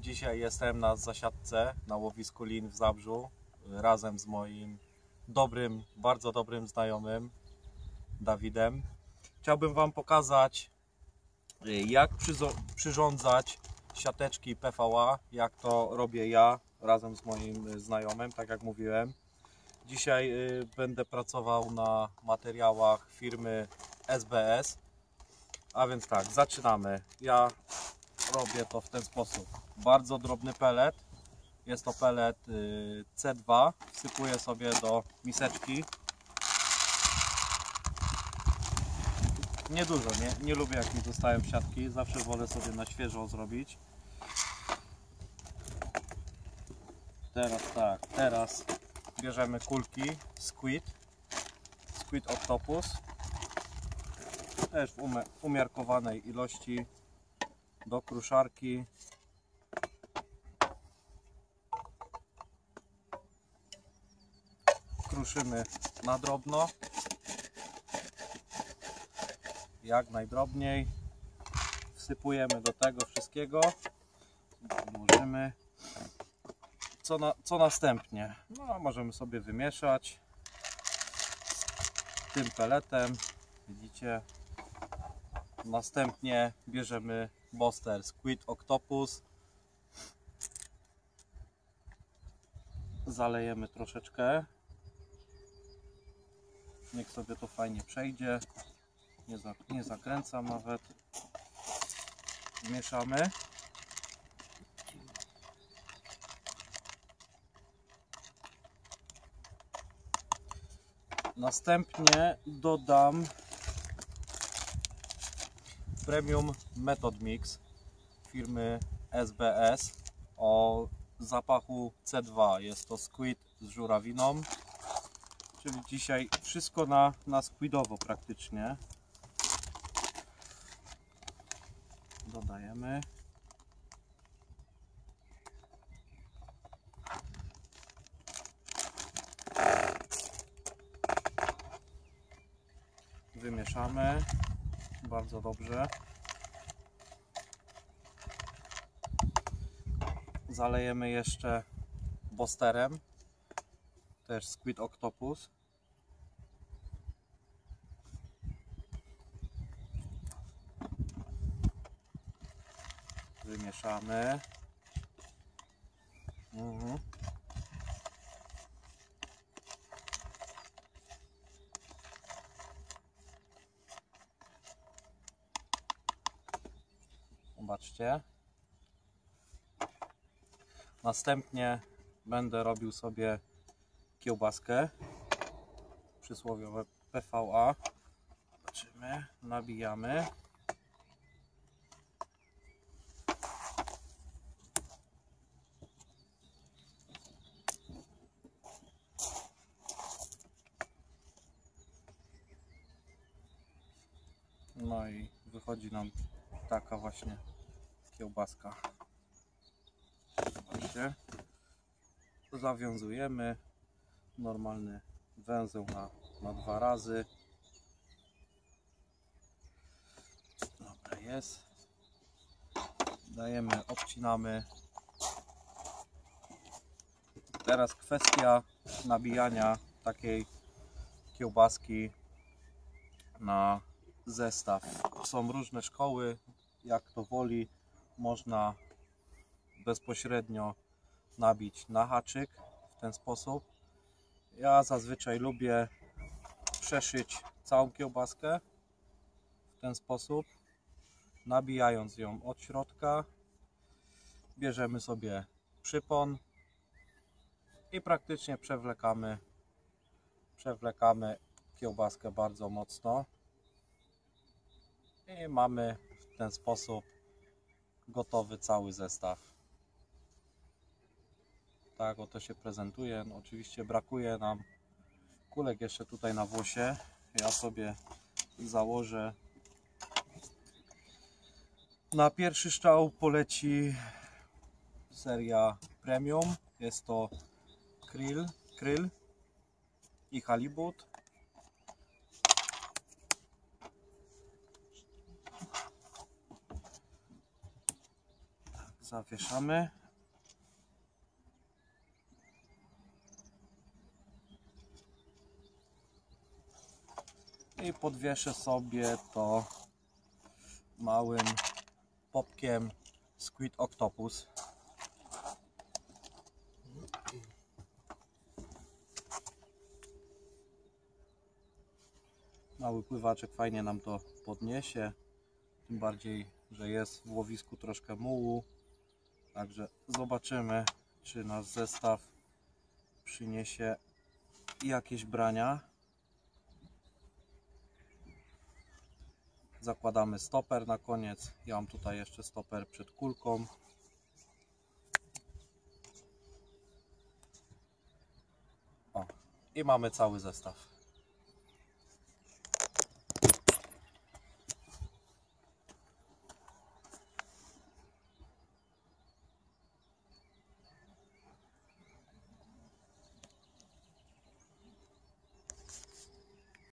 Dzisiaj jestem na zasiadce na łowisku lin w Zabrzu razem z moim dobrym, bardzo dobrym znajomym Dawidem. Chciałbym Wam pokazać, jak przyrządzać siateczki PVA, jak to robię ja razem z moim znajomym, tak jak mówiłem. Dzisiaj będę pracował na materiałach firmy SBS, a więc tak, zaczynamy. Ja robię to w ten sposób. Bardzo drobny pelet. Jest to pelet C2. Wsypuję sobie do miseczki. Niedużo, nie lubię jak mi zostają siatki. Zawsze wolę sobie na świeżo zrobić. Teraz bierzemy kulki Squid Octopus. Też w umiarkowanej ilości do kruszarki. Kruszymy na drobno, jak najdrobniej. Wsypujemy do tego wszystkiego. Odłożymy. Co następnie? No, możemy sobie wymieszać z tym peletem. Widzicie? Następnie bierzemy Boster Squid Octopus. Zalejemy troszeczkę. Niech sobie to fajnie przejdzie. Nie zakręcam nawet. Mieszamy. Następnie dodam Premium Method Mix firmy SBS o zapachu C2. Jest to squid z żurawiną, czyli dzisiaj wszystko na squidowo praktycznie. Dodajemy. Wymieszamy bardzo dobrze. Zalejemy jeszcze Bosterem, też Squid Octopus. Wymieszamy. Zobaczcie. Następnie będę robił sobie kiełbaskę, przysłowiowe PVA. Zobaczymy, nabijamy. No i wychodzi nam taka właśnie kiełbaska. Zobaczcie. Zawiązujemy. Normalny węzeł na 2 razy. Dobra, jest. Dajemy, obcinamy. Teraz kwestia nabijania takiej kiełbaski na zestaw. Są różne szkoły, jak to woli. Można bezpośrednio nabić na haczyk w ten sposób. Ja zazwyczaj lubię przeszyć całą kiełbaskę w ten sposób, nabijając ją od środka. Bierzemy sobie przypon i praktycznie przewlekamy kiełbaskę bardzo mocno i mamy w ten sposób gotowy cały zestaw. Tak oto się prezentuje. No, oczywiście brakuje nam kulek jeszcze tutaj na włosie. Ja sobie założę. Na pierwszy strzał poleci seria Premium. Jest to Krill i Halibut. zawieszamy. I podwieszę sobie to małym popkiem Squid Octopus. Mały pływaczek fajnie nam to podniesie, tym bardziej, że jest w łowisku troszkę mułu. Także zobaczymy, czy nasz zestaw przyniesie jakieś brania. Zakładamy stoper na koniec. Ja mam tutaj jeszcze stoper przed kulką. O, i mamy cały zestaw.